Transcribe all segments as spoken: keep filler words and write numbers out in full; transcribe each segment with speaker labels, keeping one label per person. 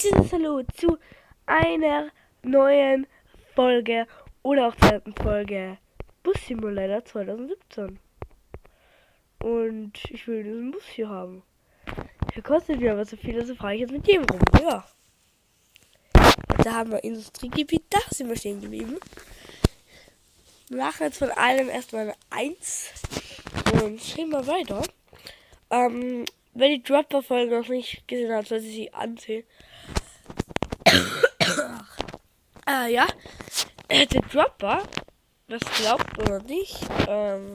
Speaker 1: herzliches Hallo zu einer neuen Folge oder auch zweiten Folge Bus Simulator zwanzig siebzehn. Und ich will diesen Bus hier haben. Der kostet mir aber so viel, also fahre ich jetzt mit dem rum. Ja. Und da haben wir Industriegebiet, da sind wir stehen geblieben. Wir machen jetzt von allem erstmal eine eins und gehen mal weiter. Ähm, wer die Dropper-Folge noch nicht gesehen hat, sollte sie ansehen. Ah ja, der Dropper, das glaubt oder nicht, ähm,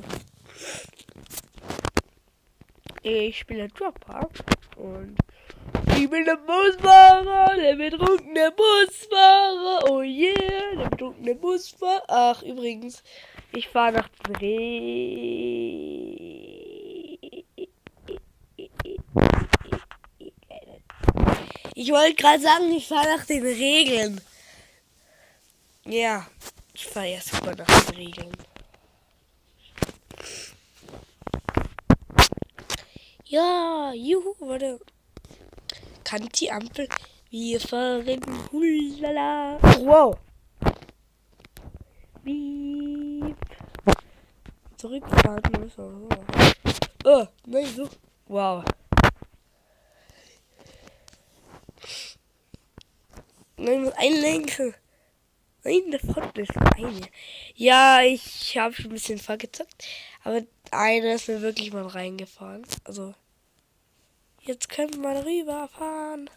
Speaker 1: ich spiele Dropper und ich bin der Busfahrer, der betrunkene Busfahrer, oh yeah, der betrunkene Busfahrer. Ach, übrigens, ich fahre nach Dreh. Ich wollte gerade sagen, ich fahre nach den Regeln. Ja, ich fahre ja super nach den Regeln. Ja, juhu, warte. Kann die Ampel? Wir fahren, hulala. Wow. Wiep. Zurückfahren müssen wir. Oh, nein, so. Wow. Nein, ich muss einlenken. Nein, der Front ist eine. Ja, ich habe schon ein bisschen vergezockt. Aber einer ist mir wirklich mal reingefahren. Also, jetzt können wir rüberfahren.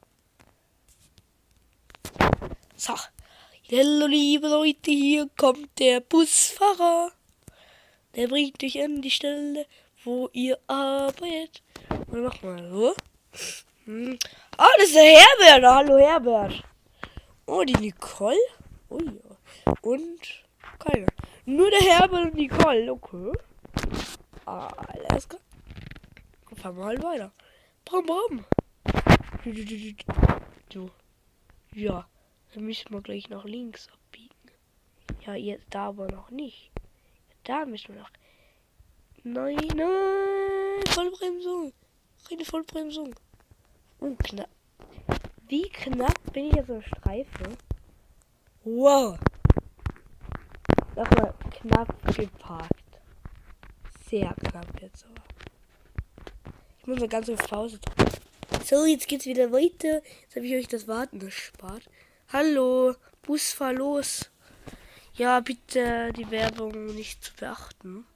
Speaker 1: So. Hallo, liebe Leute, hier kommt der Busfahrer. Der bringt dich an die Stelle, wo ihr arbeitet. Und mach mal so. Hm. Oh, das ist der Herbert. Hallo, Herbert. Oh, die Nicole. Oh ja. Und keine. Nur der Herbert und Nicole. Okay. Alles klar. Dann fahren wir halt weiter. Brum, brum. So. Ja. Dann müssen wir gleich nach links abbiegen. Ja, jetzt da aber noch nicht. Da müssen wir noch. Nein, nein. Vollbremsung. Keine Vollbremsung. Oh, knapp. Wie knapp bin ich jetzt am Streifen? Wow. Nochmal knapp geparkt. Sehr knapp jetzt aber. Ich muss eine ganze Pause drücken. So, jetzt geht's wieder weiter. Jetzt habe ich euch das Warten erspart. Hallo, Bus, fahr los. Ja, bitte die Werbung nicht zu beachten.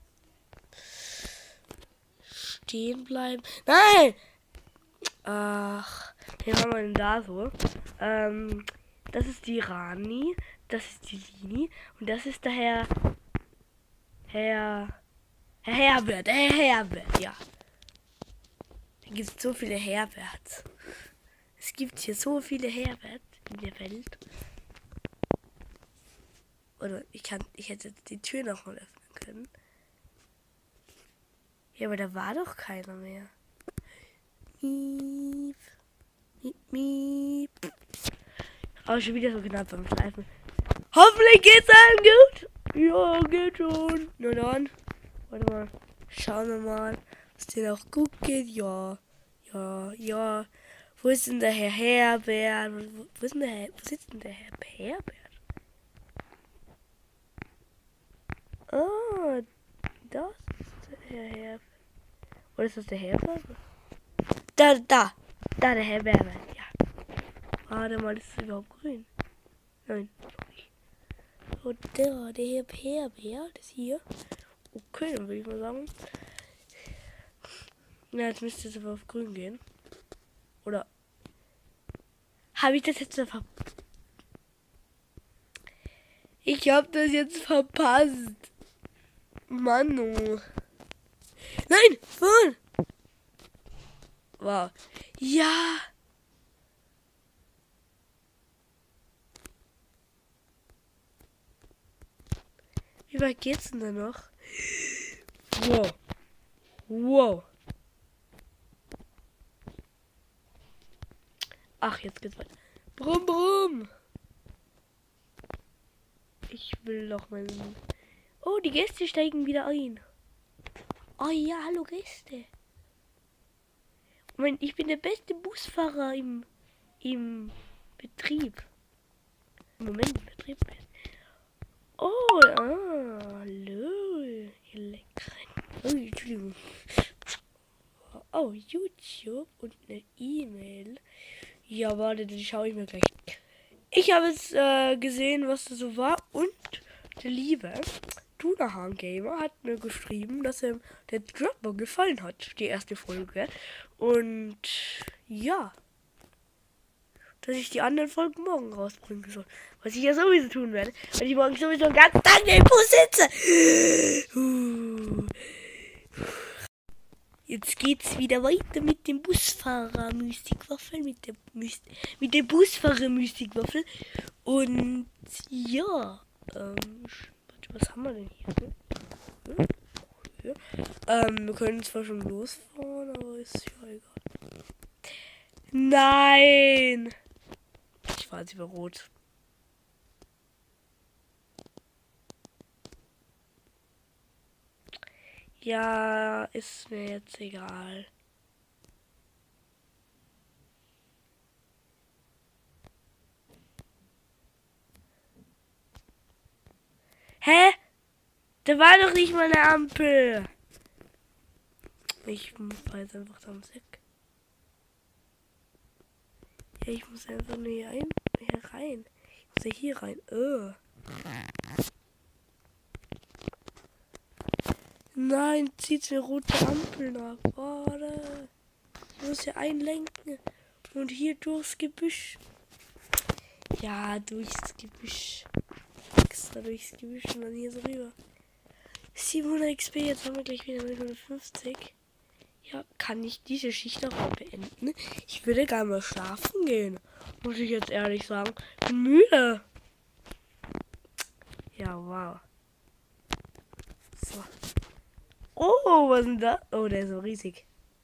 Speaker 1: Stehen bleiben. Nein! Ach, wen haben wir denn da so? Ähm, das ist die Rani, das ist die Lini und das ist der Herr... Herr... Herr Herbert, Herr Herbert, ja. Da gibt es so viele Herberts. Es gibt hier so viele Herbert in der Welt. Oder ich kann, ich hätte die Tür noch mal öffnen können. Ja, aber da war doch keiner mehr. Miep. Miep, miep. Oh, schon wieder so knapp beim Schleifen. Hoffentlich geht's allen gut. Ja, geht schon. Na dann. Warte mal. Schauen wir mal, was dir auch gut geht. Ja. Ja, ja. Wo ist denn der Herr Herbert? Wo, wo ist denn der Herr, wo sitzt denn der Herr Herbert? Ah, das ist der Herr Herbert. Oder ist das der Herbert? Da, da. Da, der Herr Herbert, ja. Warte mal, ist es überhaupt grün? Nein. So, der, der Herr Herbert ist hier. Okay, dann würde ich mal sagen. Na, jetzt müsste es aber auf grün gehen. Oder habe ich das jetzt verpasst? Ich habe das jetzt verpasst. Manu. Nein, Mann. Wow. Ja. Wie weit geht's denn da noch? Wow. Wow. Ach, jetzt geht's weiter. Brumm, brumm. Ich will noch mal... Oh, die Gäste steigen wieder ein. Oh ja, hallo Gäste. Moment, ich bin der beste Busfahrer im im Betrieb. Moment, im Betrieb. Oh, ah, hallo, Elektrik. Oh, Entschuldigung. Oh, YouTube und eine E-Mail. Ja, warte, die schaue ich mir gleich. Ich habe jetzt äh, gesehen, was das so war. Und der liebe Dunahan Gamer hat mir geschrieben, dass ihm der Dropper gefallen hat, die erste Folge. Und ja, dass ich die anderen Folgen morgen rausbringen soll. Was ich ja sowieso tun werde, weil ich morgen sowieso den ganzen Tag im Bus sitze. Uh. Jetzt geht's wieder weiter mit dem Busfahrer Mystikwaffel, mit der Myst mit dem Busfahrer Mystikwaffel. Und ja, ähm, warte, was haben wir denn hier? Hm? Ja. Ähm, wir können zwar schon losfahren, aber ist ja egal. Nein! Ich fahre jetzt über Rot. Ja, ist mir jetzt egal. Hä? Da war doch nicht mal eine Ampel. Ich fahr jetzt einfach da ums Eck. Ja, ich muss einfach nur hier, ein, hier rein. Ich muss ja hier rein. Oh. Nein, zieht eine rote Ampel nach. Warte. Ich muss hier einlenken. Und hier durchs Gebüsch. Ja, durchs Gebüsch. Extra durchs Gebüsch und dann hier so rüber. siebenhundert X P, jetzt haben wir gleich wieder hundertfünfzig. Ja, kann ich diese Schicht auch beenden? Ich würde gar mal schlafen gehen. Muss ich jetzt ehrlich sagen. Bin müde. Ja, wow. So. Oh, was ist denn da? Oh, der ist so riesig.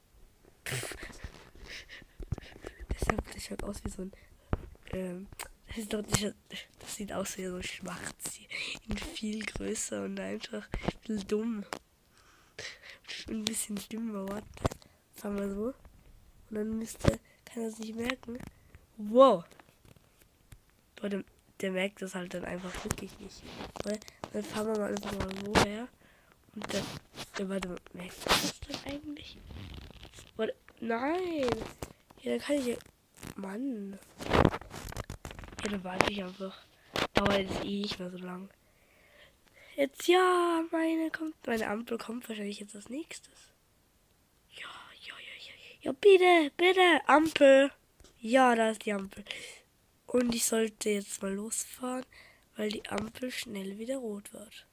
Speaker 1: Das schaut aus wie so ein... Ähm, das, ist doch, das sieht aus wie so ein Schwarz. In viel größer und einfach ein bisschen dumm. Ein bisschen dümmer, warte. Fangen wir so. Und dann müsste... Kann er es nicht merken. Wow. Boah, der, der merkt das halt dann einfach wirklich nicht. Weil, dann fahren wir mal einfach mal so her. Und dann... Der, warte, merkt das dann eigentlich? Warte, nein. Ja, dann kann ich ja... Mann. Ja, dann warte ich einfach. Dauert jetzt eh nicht mehr so lang. Jetzt ja, meine kommt. Meine Ampel kommt wahrscheinlich jetzt als nächstes. Ja, ja, ja, ja. Ja, bitte, bitte, Ampel. Ja, da ist die Ampel. Und ich sollte jetzt mal losfahren, weil die Ampel schnell wieder rot wird.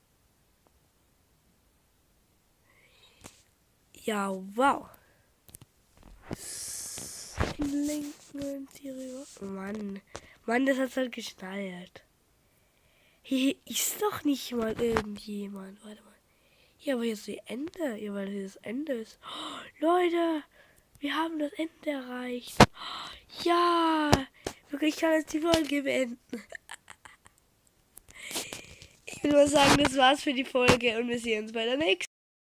Speaker 1: Ja, wow. Lenken und hier rüber. Mann. Mann, das hat halt geschnallt. Hier ist doch nicht mal irgendjemand. Warte mal. Hier, aber hier ist das Ende. Ja, weil hier das Ende ist. Oh, Leute, wir haben das Ende erreicht. Oh, ja, wirklich, ich kann jetzt die Folge beenden. Ich würde mal sagen, das war's für die Folge und wir sehen uns bei der nächsten.